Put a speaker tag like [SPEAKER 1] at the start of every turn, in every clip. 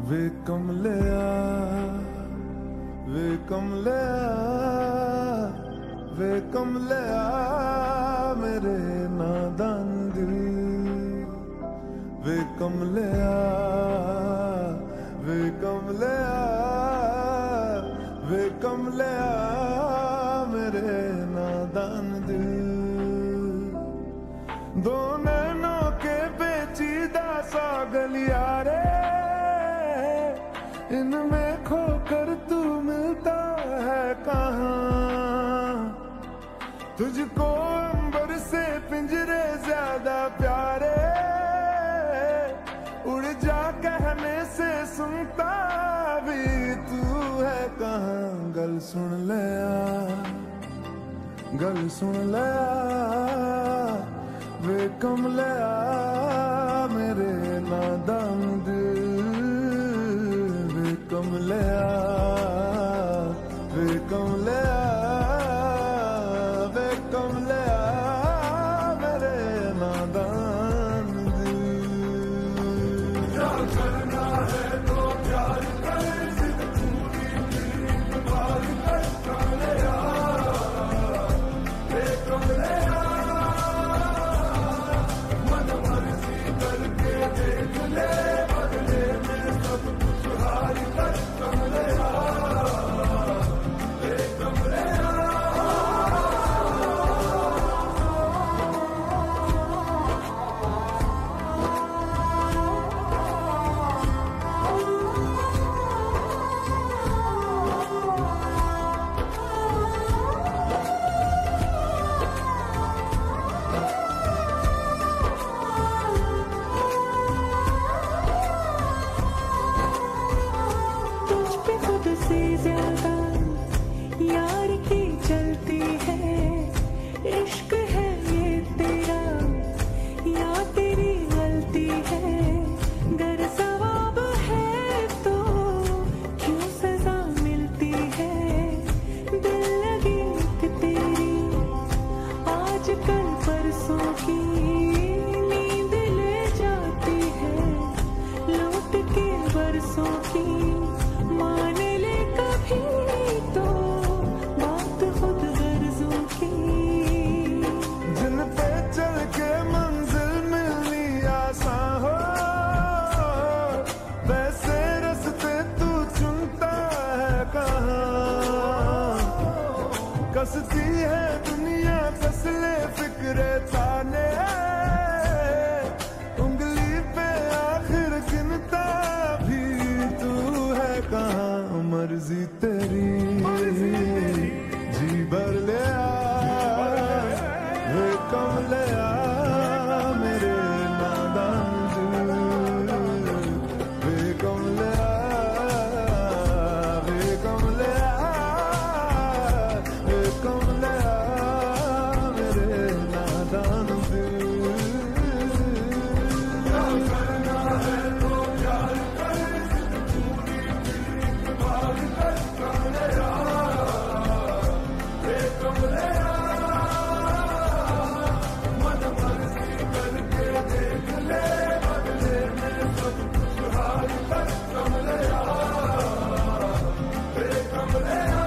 [SPEAKER 1] वे कमलिया, वे कमलिया, वे कमलिया मेरे नादान दिल। वे कमलिया, वे कमलिया, वे कमलिया मेरे नादान दिल। दो नैनों के पेचीदा सा गलियारे, इनमें खोकर तू मिलता है कहाँ। तुझको अंबर से पिंजरे ज्यादा प्यारे, उड़ जा कहने से सुनता भी तू है कहाँ। गल सुन लिया, गल सुन लिया, वे कमलिया मेरे नादान दिल। वे कमलिया, वे कमलिया, वे कमलिया मेरे नादान दिल। क्या करना है तो प्यार कर, जिद पूरी बात कर कमलिया, वे कमलिया। मन मर्जी करके देख ले, बदले में सब कुछ हार कर कमलिया, वे कमलिया। कसती है दुनिया कसले फिक्रे ताने, उंगली पे आखिर गिनता भी तू है कहाँ। मर्जी तेरी जी भर ले आ, वे कमलिया मेरे नादान दिल। वे कमलिया, वे कमलिया, वे कमलिया मेरे नादान दिल। क्या करना है तो प्यार कर, जिद पूरी बात कर कमलिया, वे कमलिया। मन मर्जी करके देख ले, बदले में सब कुछ हार कर कमलिया, वे कमलिया।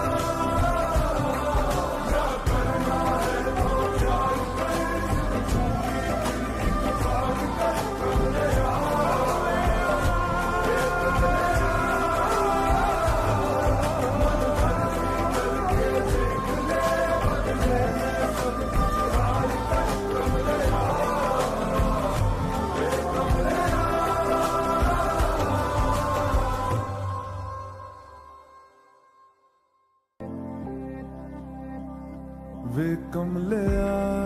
[SPEAKER 1] वे कमलिया,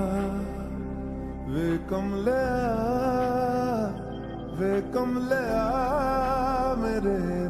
[SPEAKER 1] वे कमलिया, वे कमलिया मेरे